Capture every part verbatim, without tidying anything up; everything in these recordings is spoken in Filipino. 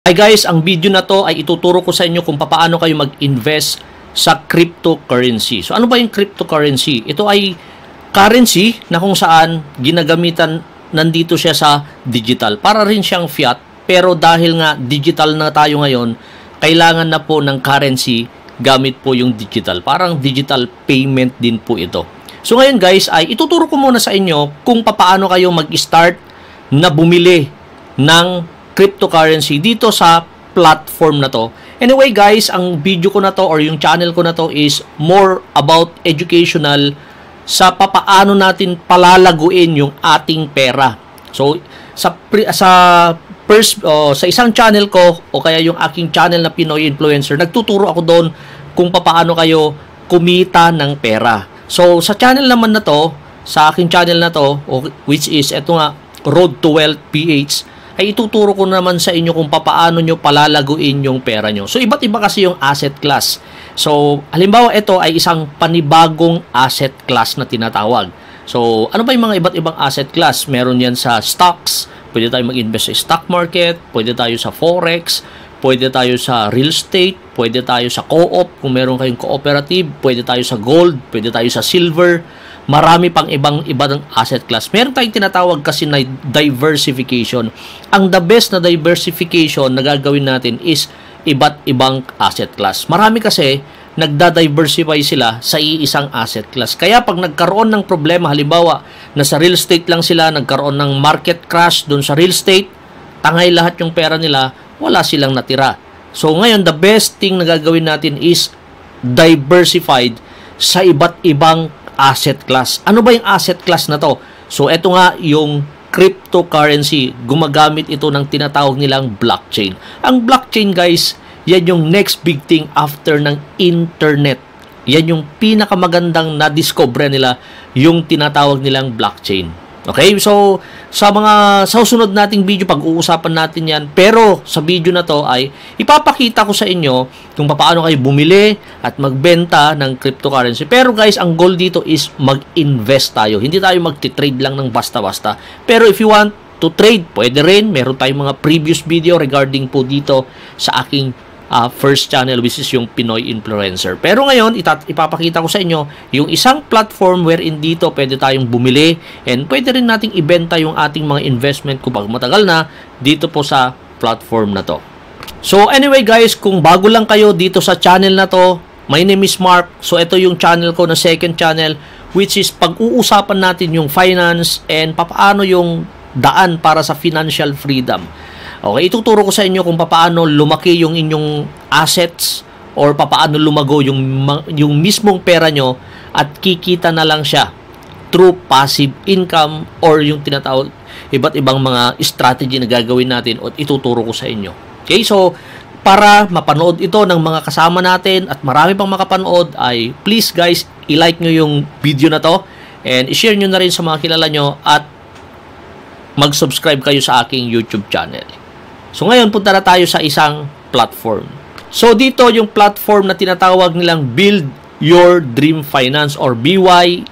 Hi guys, ang video na to ay ituturo ko sa inyo kung paano kayo mag-invest sa cryptocurrency. So ano ba yung cryptocurrency? Ito ay currency na kung saan ginagamitan, nandito siya sa digital. Para rin siyang fiat, pero dahil nga digital na tayo ngayon, kailangan na po ng currency gamit po yung digital. Parang digital payment din po ito. So ngayon guys, ay ituturo ko muna sa inyo kung paano kayo mag-start na bumili ng cryptocurrency dito sa platform na to. Anyway guys, ang video ko na to or yung channel ko na to is more about educational sa papaano natin palalaguin yung ating pera. So sa sa first oh, sa isang channel ko o kaya yung aking channel na Pinoy Influencer, nagtuturo ako doon kung papaano kayo kumita ng pera. So sa channel naman na to, sa aking channel na to, which is eto nga, Road to Wealth P H, ay ituturo ko naman sa inyo kung paano nyo palalaguin yung pera nyo. So, iba't iba kasi yung asset class. So, halimbawa, ito ay isang panibagong asset class na tinatawag. So, ano ba yung mga iba't ibang asset class? Meron yan sa stocks, pwede tayo mag-invest sa stock market, pwede tayo sa forex, pwede tayo sa real estate, pwede tayo sa co-op, kung meron kayong cooperative, pwede tayo sa gold, pwede tayo sa silver, marami pang ibang iba ng asset class. Meron tayong tinatawag kasi na diversification. Ang the best na diversification na gagawin natin is iba't ibang asset class. Marami kasi nagda-diversify sila sa iisang asset class. Kaya pag nagkaroon ng problema, halimbawa, na sa real estate lang sila, nagkaroon ng market crash doon sa real estate, tangay lahat yung pera nila, wala silang natira. So ngayon, the best thing na gagawin natin is diversified sa iba't ibang asset class. Ano ba yung asset class na to? So, eto nga yung cryptocurrency. Gumagamit ito ng tinatawag nilang blockchain. Ang blockchain, guys, yan yung next big thing after ng internet. Yan yung pinakamagandang na-discover nila, yung tinatawag nilang blockchain. Okay? So, sa mga sa susunod nating video, pag-uusapan natin yan. Pero, sa video na to ay ipapakita ko sa inyo kung paano kayo bumili at magbenta ng cryptocurrency. Pero guys, ang goal dito is mag-invest tayo. Hindi tayo mag-trade lang ng basta-basta. Pero if you want to trade, pwede rin. Meron tayong mga previous video regarding po dito sa aking Uh, first channel, which is yung Pinoy Influencer. Pero ngayon, ipapakita ko sa inyo yung isang platform wherein dito pwede tayong bumili and pwede rin nating ibenta yung ating mga investment kung matagal na dito po sa platform na to. So anyway guys, kung bago lang kayo dito sa channel na to, my name is Mark. So ito yung channel ko na second channel, which is pag-uusapan natin yung finance and papaano yung daan para sa financial freedom. Okay, ituturo ko sa inyo kung paano lumaki yung inyong assets or paano lumago yung, yung mismong pera nyo at kikita na lang siya through passive income or yung tinatawag iba't ibang mga strategy na gagawin natin at ituturo ko sa inyo. Okay, so para mapanood ito ng mga kasama natin at marami pang makapanood ay please guys, i-like nyo yung video na to and i-share nyo na rin sa mga kilala nyo at mag-subscribe kayo sa aking YouTube channel. So ngayon, punta na tayo sa isang platform. So dito yung platform na tinatawag nilang Build Your Dream Finance or B Y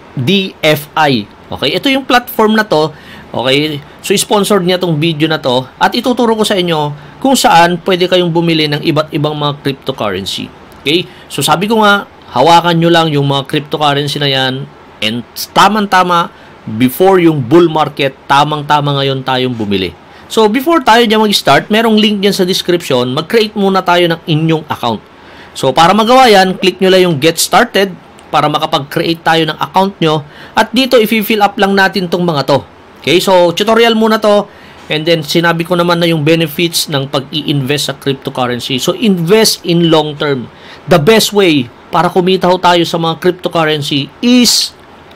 D F I. Okay, ito yung platform na to. Okay, so sponsored niya tong video na to at ituturo ko sa inyo kung saan pwede kayong bumili ng iba't ibang mga cryptocurrency. Okay, so sabi ko nga, hawakan nyo lang yung mga cryptocurrency na yan and tamang-tama before yung bull market, tamang-tama ngayon tayong bumili. So, before tayo dyan mag-start, merong link dyan sa description. Mag-create muna tayo ng inyong account. So, para magawa yan, click nyo lang yung Get Started para makapag-create tayo ng account nyo. At dito, i-fill up lang natin tong mga to. Okay, so, tutorial muna to. And then, sinabi ko naman na yung benefits ng pag-i-invest sa cryptocurrency. So, invest in long term. The best way para kumita ho tayo sa mga cryptocurrency is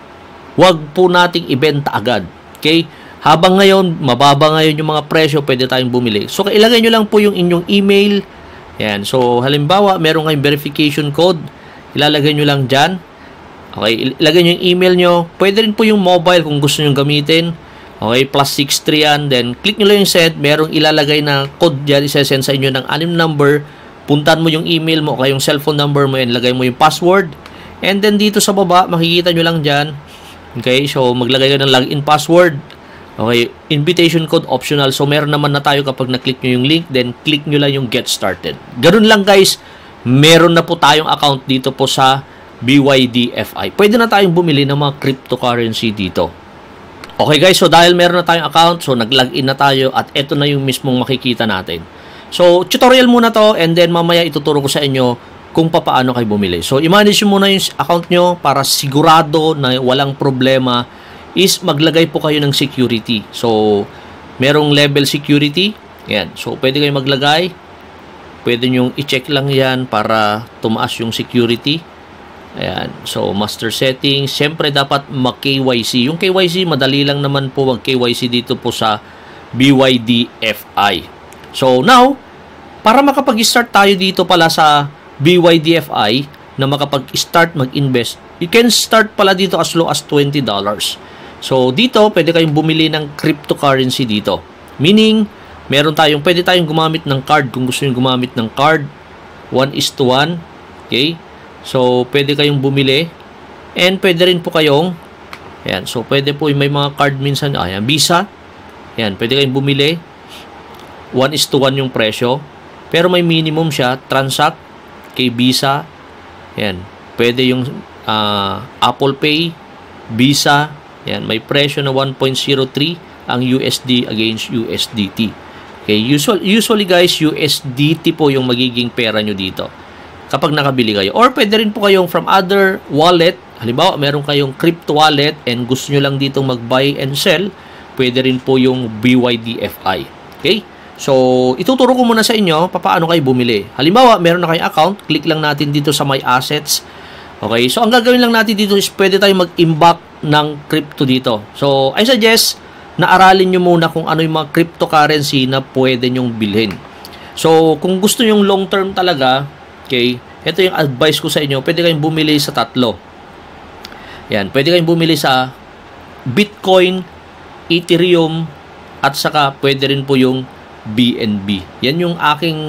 wag po nating ibenta agad. Okay? Habang ngayon, mababa ngayon yung mga presyo, pwede tayong bumili. So, ilagay nyo lang po yung inyong email. Yan. So, halimbawa, meron kayong verification code. Ilalagay nyo lang dyan. Okay, ilagay nyo yung email nyo. Pwede rin po yung mobile kung gusto nyo gamitin. Okay, plus six three yan. Then, click nyo lang yung send. Merong ilalagay na code dyan. Isasend sa inyo ng anim number. Puntan mo yung email mo o yung cellphone number mo and lagay mo yung password. And then, dito sa baba, makikita nyo lang dyan. Okay, so, maglagay ka ng login password. Okay, invitation code optional. So, meron naman na tayo kapag na-click nyo yung link, then click nyo lang yung get started. Ganun lang guys, meron na po tayong account dito po sa B Y D F I. Pwede na tayong bumili ng mga cryptocurrency dito. Okay guys, so dahil meron na tayong account, so nag-login na tayo at ito na yung mismong makikita natin. So, tutorial muna to and then mamaya ituturo ko sa inyo kung paano kayo bumili. So, i-manage muna yung account nyo para sigurado na walang problema is maglagay po kayo ng security. So, merong level security. Yan. So, pwede kayo maglagay. Pwede nyo i-check lang yan para tumaas yung security. Ayan. So, master settings. Siyempre, dapat mag-K Y C. Yung K Y C, madali lang naman po mag-K Y C dito po sa B Y D F I. So, now, para makapag-start tayo dito pala sa B Y D F I na makapag-start mag-invest, you can start pala dito as low as twenty dollars. So, dito, pwede kayong bumili ng cryptocurrency dito. Meaning, meron tayong, pwede tayong gumamit ng card kung gusto nyo gumamit ng card. one is to one. Okay? So, pwede kayong bumili. And pwede rin po kayong, ayan, so pwede po may mga card minsan, ayan, Visa. Ayan, pwede kayong bumili. one is to one yung presyo. Pero may minimum siya, transact kay Visa. Ayan, pwede yung uh, Apple Pay, Visa. Ayan, may presyo na one point zero three ang U S D against U S D T. Okay, usually, usually guys, U S D T po yung magiging pera nyo dito kapag nakabili kayo. Or pwede rin po kayong from other wallet. Halimbawa, meron kayong crypto wallet and gusto nyo lang dito mag-buy and sell, pwede rin po yung B Y D F I. Okay? So, ituturo ko muna sa inyo paano kayo bumili. Halimbawa, meron na kayong account, click lang natin dito sa My Assets. Okay? So, ang gagawin lang natin dito is pwede tayong mag-imbak ng crypto dito. So, I suggest na aralin nyo muna kung ano yung mga cryptocurrency na pwede nyong bilhin. So, kung gusto nyong long term talaga, okay, ito yung advice ko sa inyo, pwede kayong bumili sa tatlo. Yan, pwede kayong bumili sa Bitcoin, Ethereum, at saka pwede rin po yung B N B. Yan yung aking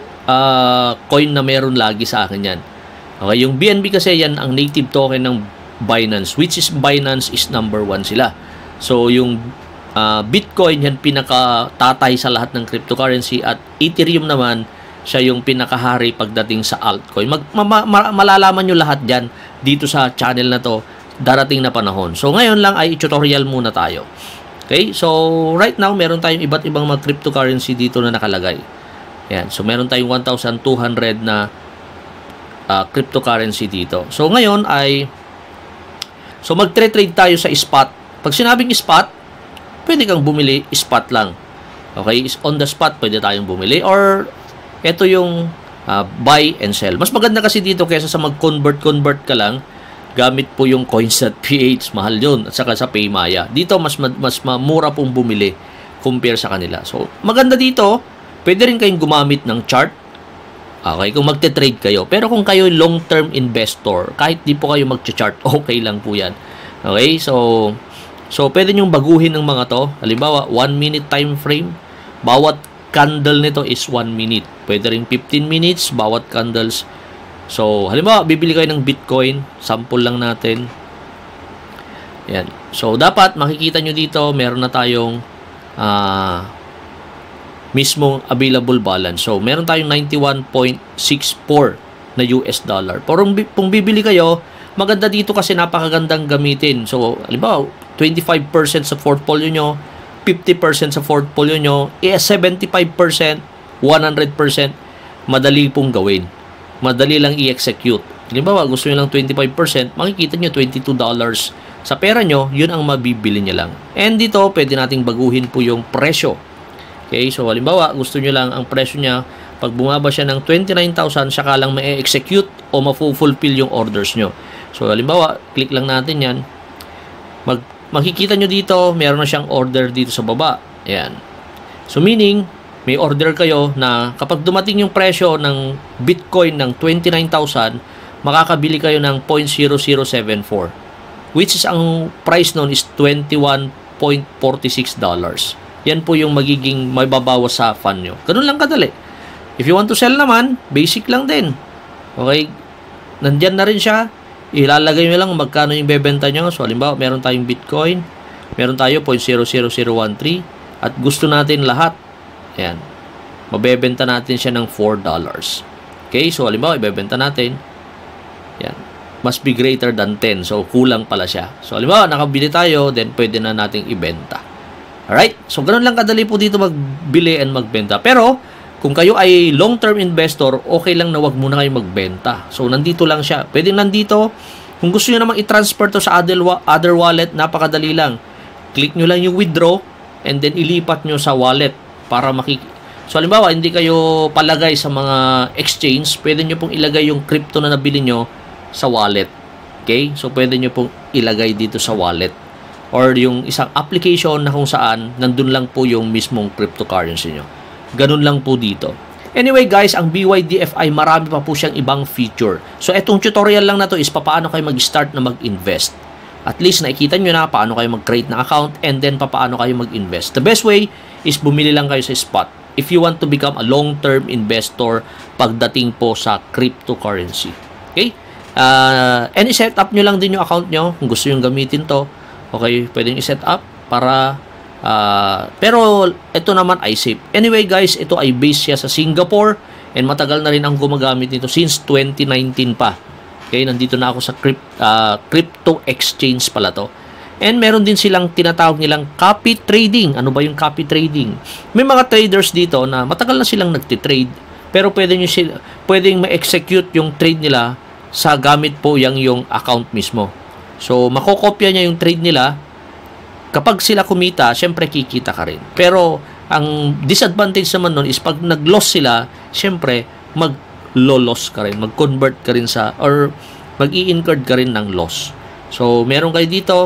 uh, coin na meron lagi sa akin yan. Okay, yung B N B kasi yan ang native token ng Binance, which is Binance is number one sila. So, yung uh, Bitcoin, yan pinaka-tatay sa lahat ng cryptocurrency at Ethereum naman, siya yung pinakahari pagdating sa altcoin. Mag, ma, ma, malalaman nyo lahat dyan dito sa channel na to darating na panahon. So, ngayon lang ay tutorial muna tayo. Okay? So, right now, meron tayong iba't ibang mga cryptocurrency dito na nakalagay. Yan. So, meron tayong one thousand two hundred na uh, cryptocurrency dito. So, ngayon ay so, mag-trade tayo sa spot. Pag sinabing spot, pwede kang bumili spot lang. Okay? On the spot, pwede tayong bumili. Or, ito yung uh, buy and sell. Mas maganda kasi dito kaysa sa mag-convert-convert ka lang, gamit po yung coins dot P H, mahal yun, at saka sa Paymaya. Dito, mas, mas mura pong bumili compare sa kanila. So, maganda dito, pwede rin kayong gumamit ng chart. Okay, kung magte-trade kayo. Pero kung kayo long-term investor, kahit di po kayo mag-chart, okay lang po yan. Okay, so, so pwede nyong baguhin ng mga to. Halimbawa, one minute time frame. Bawat candle nito is one minute. Pwede rin fifteen minutes, bawat candles. So, halimbawa, bibili kayo ng Bitcoin. Sample lang natin. Yan. So, dapat makikita nyo dito, meron na tayong uh, mismong available balance. So, meron tayong ninety-one point six four na U S dollar. Pero kung bibili kayo, maganda dito kasi napakagandang gamitin. So, halimbawa, twenty-five percent sa portfolio nyo, fifty percent sa portfolio nyo, eh, seventy-five percent, one hundred percent, madali pong gawin. Madali lang i-execute. Halimbawa, gusto nyo lang twenty-five percent, makikita nyo twenty-two dollars sa pera nyo, yun ang mabibili nyo lang. And dito, pwede nating baguhin po yung presyo. Okay, so halimbawa, gusto nyo lang ang presyo niya, pag bumaba siya ng twenty-nine thousand, saka lang ma-execute o ma-fulfill yung orders nyo. So, halimbawa, click lang natin yan. Mag makikita nyo dito, meron na siyang order dito sa baba. Ayan. So, meaning, may order kayo na kapag dumating yung presyo ng Bitcoin ng twenty-nine thousand, makakabili kayo ng zero point zero zero seven four. Which is, ang price nun is twenty-one point four six dollars. Yan po yung magiging may babawas sa fund nyo. Ganun lang kadali. If you want to sell naman, basic lang din. Okay? Nandyan na rin siya. Ilalagay nyo lang magkano yung bebenta nyo. So, halimbawa, meron tayong Bitcoin. meron tayo zero point zero zero zero one three at gusto natin lahat. Ayan. Mabebenta natin siya ng four dollars. Okay, so halimbawa, ibebenta natin. Yan. Must be greater than ten. So, kulang pala siya. So, halimbawa, nakabili tayo, then pwede na nating ibenta. Alright? So, ganun lang kadali po dito magbili and magbenta. Pero, kung kayo ay long-term investor, okay lang na wag muna kayo magbenta. So, nandito lang siya. Pwede nandito. Kung gusto nyo namang i-transfer to sa other, other wallet, napakadali lang. Click nyo lang yung withdraw and then ilipat nyo sa wallet para makik... So, halimbawa, hindi kayo palagay sa mga exchange, pwede nyo pong ilagay yung crypto na nabili nyo sa wallet. Okay? So, pwede nyo pong ilagay dito sa wallet. Or yung isang application na kung saan, nandun lang po yung mismong cryptocurrency nyo. Ganun lang po dito. Anyway, guys, ang B Y D F I, marami pa po siyang ibang feature. So, etong tutorial lang na to is paano kayo mag-start na mag-invest. At least, nakikita nyo na paano kayo mag-create na account and then paano kayo mag-invest. The best way is bumili lang kayo sa spot if you want to become a long-term investor pagdating po sa cryptocurrency. Okay? Uh, and i-set up nyo lang din yung account nyo kung gusto nyo gamitin to. Okay? Pwede nyo i-set up para... Uh, pero ito naman ay safe. Anyway, guys, ito ay based siya sa Singapore and matagal na rin ang gumagamit nito since twenty nineteen pa. Okay? Nandito na ako sa crypt, uh, crypto exchange pala to. And meron din silang tinatawag nilang copy trading. Ano ba yung copy trading? May mga traders dito na matagal na silang nagtitrade, pero pwede nyo sila, pwedeng ma-execute yung trade nila sa gamit po yung, yung account mismo. So, makokopya niya yung trade nila. Kapag sila kumita, syempre kikita ka rin. Pero, ang disadvantage naman nun is pag nag-loss sila, syempre, mag-loss ka rin. Mag-convert ka rin sa, or mag-i-incurred ka rin ng loss. So, meron kayo dito,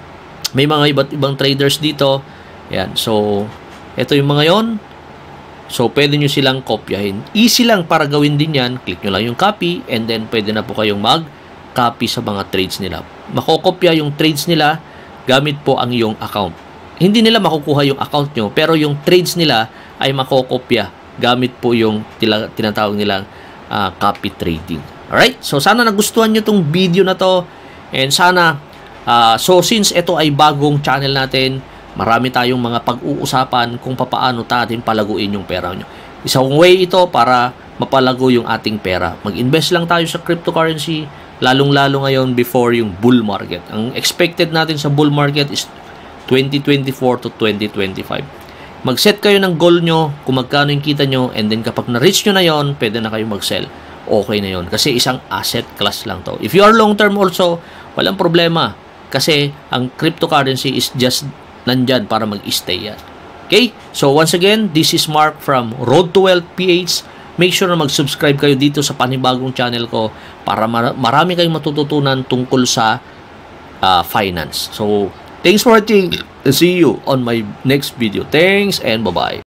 may mga iba't ibang traders dito. Yan. So, ito yung mga yon. So, pwede nyo silang kopyahin. Easy lang para gawin din yan. Click nyo lang yung copy and then pwede na po kayong mag-copy sa mga trades nila. Makokopya yung trades nila gamit po ang iyong account. Hindi nila makukuha yung account nyo, pero yung trades nila ay makokopya gamit po yung tila, tinatawag nilang uh, copy trading. Alright? So, sana nagustuhan nyo tong video na to and sana Uh, so, since ito ay bagong channel natin, marami tayong mga pag-uusapan kung paano natin palaguin yung pera nyo. Isang way ito para mapalago yung ating pera. Mag-invest lang tayo sa cryptocurrency, lalong-lalo ngayon before yung bull market. Ang expected natin sa bull market is twenty twenty-four to twenty twenty-five. Mag-set kayo ng goal nyo, kung magkano yung kita nyo, and then kapag na-reach nyo na yon, pwede na kayo mag-sell. Okay na yon kasi isang asset class lang to. If you are long-term also, walang problema. Kasi ang cryptocurrency is just nandyan para mag-stay yan. Okay? So once again, this is Mark from Road to Wealth P H. Make sure na mag-subscribe kayo dito sa panibagong channel ko para marami kayong matututunan tungkol sa uh, finance. So, thanks for watching. See you on my next video. Thanks and bye-bye.